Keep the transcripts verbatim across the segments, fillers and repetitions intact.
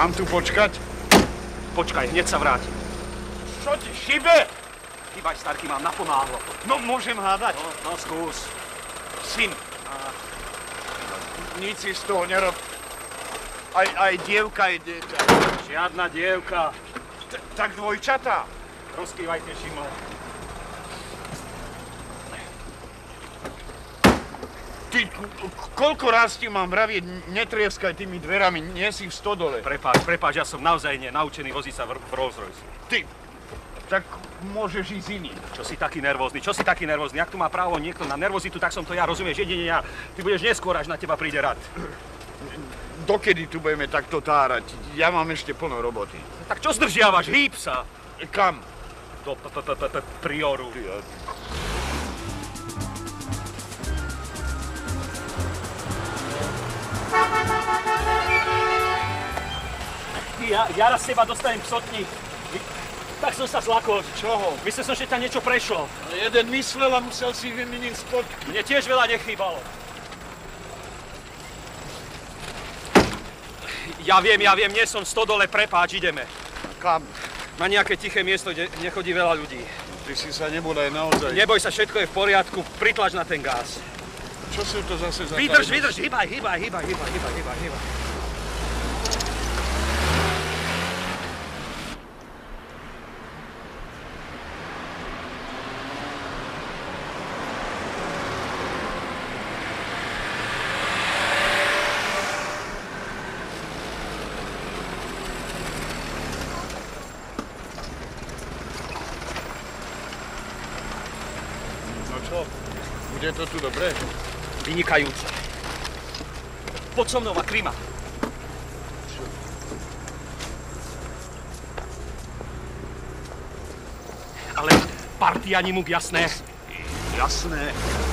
Mám tu počkať? Počkaj, hneď sa vrátim. Čo ti šibe? Chýbaj, starky, mám napomáhlo. No, môžem hádať. No, no, skús. Syn. Nic si z toho nerob. Aj, aj dievka je dieťa. Žiadna dievka. Tak dvojčatá. Rozkývajte, Šimon. Ty, koľko raz ti mám vravieť, netrieskaj tými dverami, nie si v stodole. Prepáč, prepáč, ja som naozaj nie naučený voziť sa v, v Rolls Royce. Ty, tak môžeš ísť iný. Čo si taký nervózny, čo si taký nervózny? Ak tu má právo niekto na nervozitu, tak som to ja, rozumieš, jedine ja. Ty budeš neskôr, až na teba príde rad. Dokedy tu budeme takto tárať? Ja mám ešte plno roboty. Tak čo zdržiavaš? Hýb sa! Kam? Do prioru. Ja, ja raz z teba dostanem psotník. Tak som sa zlakol. Čoho? Myslel som, že ťa niečo prešlo. Jeden myslel a musel si vymeniť spodky. Mne tiež veľa nechýbalo. Ja viem, ja viem, nie som v stodole, prepáč, ideme. Kam? Na nejaké tiché miesto, kde nechodí veľa ľudí. Ty si sa nebodaj naozaj. Neboj sa, všetko je v poriadku, pritlač na ten gás. Čo sú to zase za Vydrž, vydrž, hýbaj, hýbaj, hýbaj, hýbaj, hýbaj, hýbaj, hýbaj. Je to tu dobré? Vynikajúce. Poď so mnou a kryj ma. Ale partia nimuk, jasné? Jasné.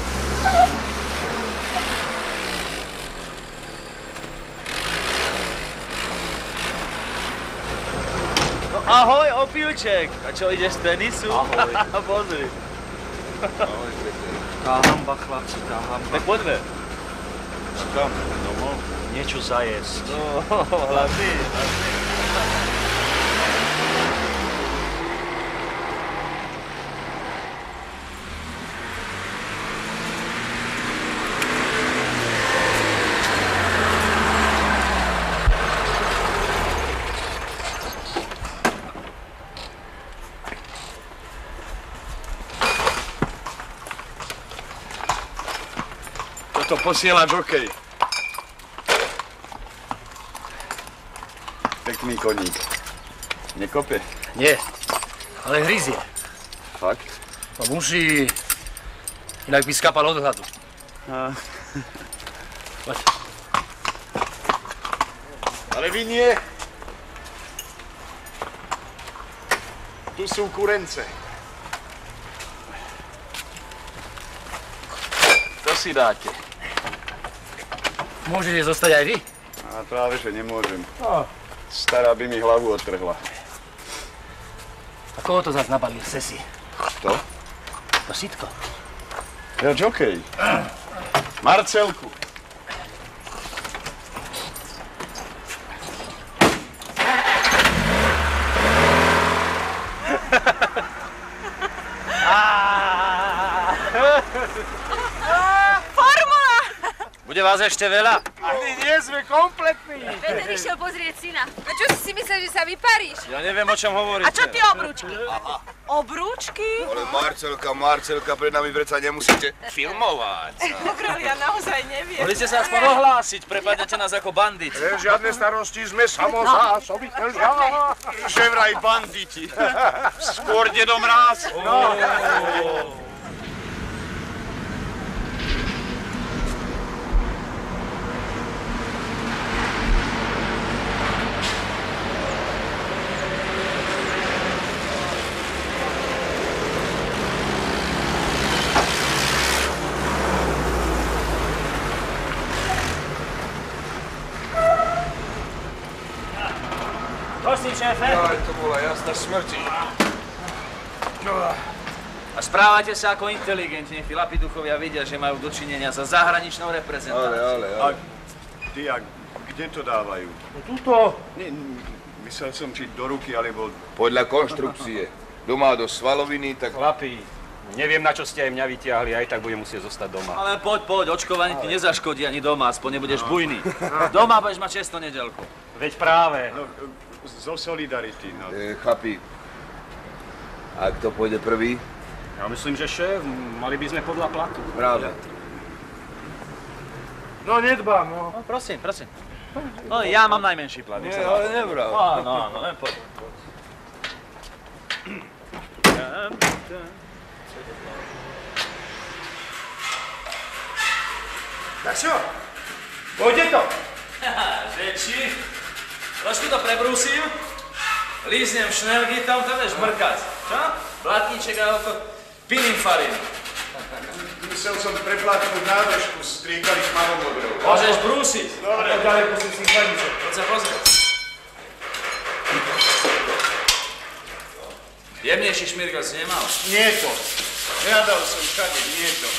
No ahoj, opilček. A čo, ideš z tenisu? Ahoj. Pozri. Ahoj, Peter. Tá hamba, chlapci, tá hamba. Tak poďme. Kam? Domov? Niečo zajesť. No, hlavný, hlavný. To posielač, okej. Pekný koník. Nekope? Nie, ale hryzie. Fakt? No musí, inak by skapal od hladu. A... Poď. Ale vy nie. Tu sú kurence. To si dáte. Môžete zostať aj vy? A práve, že nemôžem. Oh. Stará by mi hlavu odtrhla. A koho to zás nabalil, Sesi? Kto? To sitko. Ja, Jokej. Marcelku. Bude vás ešte veľa? Ani nie sme kompletní. Peter išiel pozrieť syna. A čo si si myslel, že sa vyparíš? Ja neviem, o čom hovoríte. A čo tie obrúčky? Obrúčky? Ale Marcelka, Marcelka, pred nami predsa nemusíte filmovať. Pokrel, ja naozaj neviem. Mohli ste sa aspoň ohlásiť, prepadnete nás ako bandit. Žiadne starosti, sme samozásobiteľia. Že vraj banditi. Skôr Dedo Mráz. Prosím, šéfe. Aj, to bola jasná smrti. A správate sa ako inteligentne. Chlapi duchovia vedia, že majú dočinenia za zahraničnou reprezentáciou. Ale, ale, ale. Ty, a Kde to dávajú? No tuto. Nie, myslel som, či do ruky, alebo... Podľa konštrukcie. Doma do svaloviny, tak... Chlapi, neviem, na čo ste aj mňa vyťahli, aj tak budem musieť zostať doma. Ale poď, poď, očkovanie ti nezaškodí ani doma, aspoň nebudeš bujný. Doma budeš mať često nedeľku. Veď práve. No, zo Solidarity, no. E, chapi. A kto pôjde prvý? Ja myslím, že šéf, mali by sme podľa platu. Práve. No nedbám, no. No prosím, prosím. No ja mám najmenší plat. Nie, ale nebral. Áno, áno, len poď. Tak čo? Pôjde to? Že či? Trošku to prebrúsim, líznem šnelky, tam to vieš mrkať. Čo? Blatníček a oko pininfarín. Musel som preplatnúť nádržku, striekali šmarom-modrou. Môžeš brúsiť. Dobre. Ďalej pustím si chladnice. Poď sa pozrieť. Jemnejší šmirgel si nemal? Nie to. Hľadal som všade, nie to.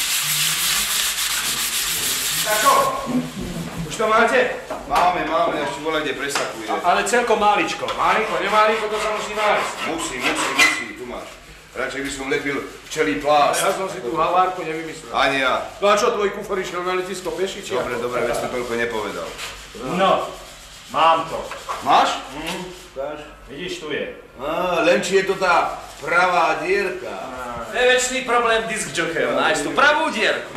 Tak čo? Už to máte? Máme, máme, ešte bola kde presakuje. Ale celkom máličko. Máliko, nemáliko, to sa musí nájsť. Musí, musí, musí, tu máš. Radšej by som lepil včelí plás. Ja som si tú havárku nevymyslel. Ani ja. No a čo, tvoj kufor išiel na letisko peši, či Dobre, dobre, veď som toľko nepovedal. No, mám to. Máš? Vidíš, tu je. Á, len či je to tá pravá dierka. To je väčší problém disk jockeyo, nájsť tú pravú dierku.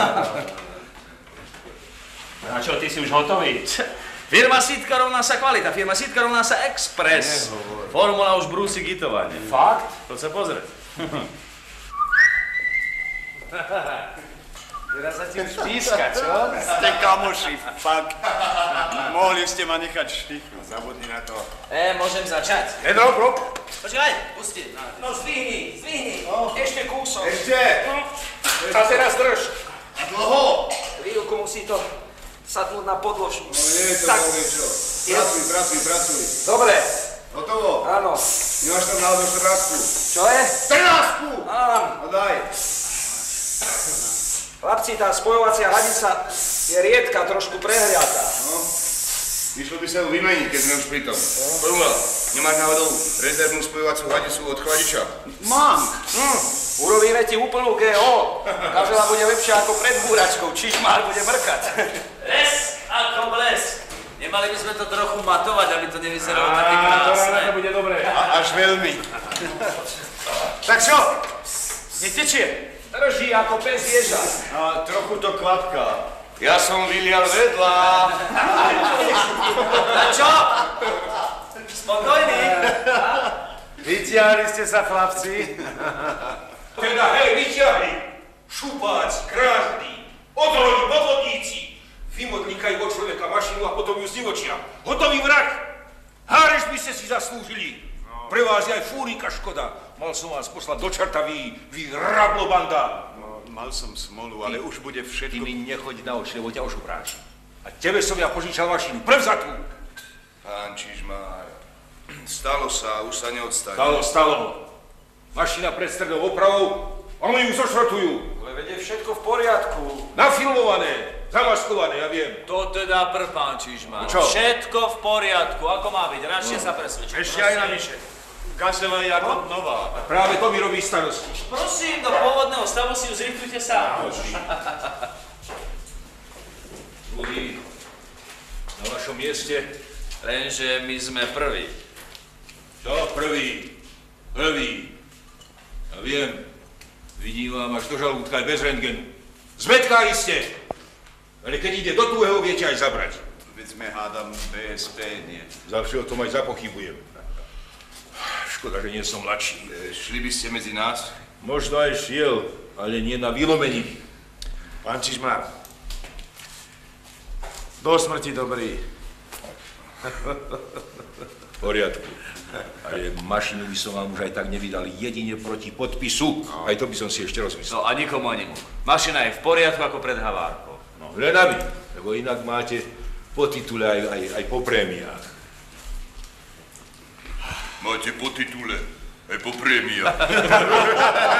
A čo, ty si už hotový? Firma Sitka rovná sa kvalita, firma Sitka rovná sa Express. Formula už brúsi gitovanie. Fakt? Poď sa pozrieť. Teraz sa ti už píska, čo? Ste kamoši, fakt. Mohli ste ma nechať štychu, zabudni na to. E, môžem začať? Pedro, pro. Počkaj, pusti. No zdvihni, zdvihni. Ešte kúsok. Ešte! A teraz drž. A dlho? Chvíľku musí to sadnúť na podložku. No nie je to Tak. veľmi čo. Pracuj, pracuj, pracuj. Dobre. Hotovo? Áno. Nemáš tam náhodou štrnásku? Čo je? Štrnásku! Áno. No daj. Chlapci, tá spojovacia hladnica je riedka, trošku prehriatá. No. Vyšlo by sa ju vymeniť, keď sme už pri tom. Porumel, nemáš náhodou rezervnú spojovacú hladnicu od chladiča? Mám. Hm. Urobíme ti úplnú gé ó. Kažela bude lepšia ako pred búračkou, čižmár bude mrkať. Les ako blesk. Nemali by sme to trochu matovať, aby to nevyzeralo také krásne. to bude dobré. A, až veľmi. Tak čo? Netečie? Drží ako pes ježa. A trochu to klapká. Ja som vylial vedľa. A čo? Spokojný. Vytiahli ste sa, chlapci. Teda hej, vyťahli! Šupác, kráždy, odrodi, podvodníci! Vymodlíkajú od človeka mašinu a potom ju zdivočia. Hotový vrah! Háreš by ste si zaslúžili! Pre vás je aj fúrika škoda. Mal som vás poslať do čerta, vy, vy rablobanda! No, mal som smolu, ale už bude Ty všetko... mi nechoď na oči, lebo ťa ošupráš. A tebe som ja požičal mašinu, prevzatú! Pán Čižmár, stalo sa, už sa neodstane. Stalo, stalo. Mašina pred strednou opravou, oni ju zošrotujú. Ale veď je všetko v poriadku. Nafilmované, zamaskované, ja viem. To teda pr, pán Čižmár. Čo? Všetko v poriadku, ako má byť. Radšej sa presvedčiť. Ešte aj navyše. Gasela je ako nová. A práve to mi robí starosti. Prosím, do pôvodného stavu si ju zrichtujte sám. Druhý, na vašom mieste. Lenže my sme prví. Čo prvý? Prvý. Ja viem, vidím vám až do žalúdka aj bez rentgenu. Zmetkári ste, ale keď ide do tuhého, viete aj zabrať. Veď sme hádam bé es pé, nie? Za vše o tom aj zapochybujem. Škoda, že nie som mladší. E, šli by ste medzi nás? Možno aj šiel, ale nie na vylomeniny. Pán Čižmár, do smrti dobrý. V poriadku. Ale mašinu by som vám už aj tak nevydal jedine proti podpisu. Aj to by som si ešte rozmyslel. No a nikomu ani mu. Mašina je v poriadku ako pred havárkou. No, len aby, lebo inak máte po titule aj, aj, aj po prémiách. Máte po titule, aj po prémiách.